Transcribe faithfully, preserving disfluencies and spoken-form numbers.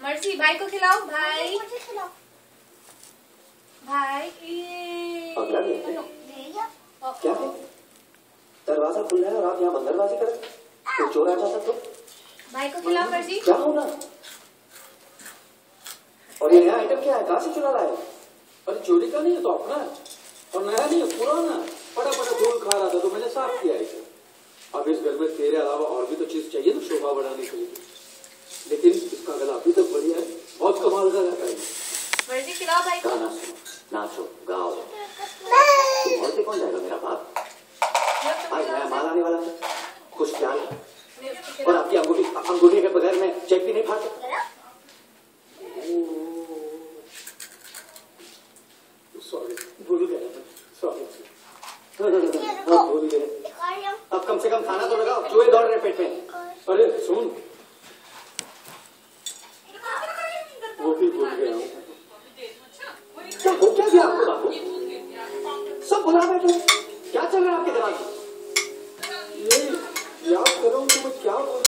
Mercy भाई को खिलाओ। भाई भाई ये क्या क्या है? दरवाजा खुल रहा है और आप यहाँ बंदरबाजी कर रहे? तो चोर आ जाता तो? भाई को खिलाओ मर्सी। क्या होगा? और ये नया आइटम क्या है? कहाँ से चुरा रहा है? अरे चोरी का नहीं है तो अपना है और नया नहीं है, पुराना। पड़ा पड़ा धूल खा रहा था तो मैंने साफ किया इसे। अब इस घर में तेरे अलावा और भी तो चीज चाहिए ना शोभा बढ़ाने के लिए, लेकिन इसका गला अभी तक बढ़िया है, बहुत कमाल का रहता है। मर्जी खिलाओ भाई को। गाना सुनो, नाचो, गाओ। और से कौन जाएगा? मेरा बाप। आज नया माल आने वाला है, कुछ ख्याल है? और आपकी अंगूठी अंगूठी के बगैर मैं चेक भी नहीं फाड़ सकता। सॉरी, भूल गया था, सॉरी। भूल गए। अब कम से कम खाना तो लगाओ, चूहे दौड़ रहे पेट में। अरे सुन, वो भी भूल गया हूँ। क्या हो क्या गया आपको बाबू? सब बुला बैठे, क्या चल रहा है आपके दिमाग में? ये याद करो कि मैं क्या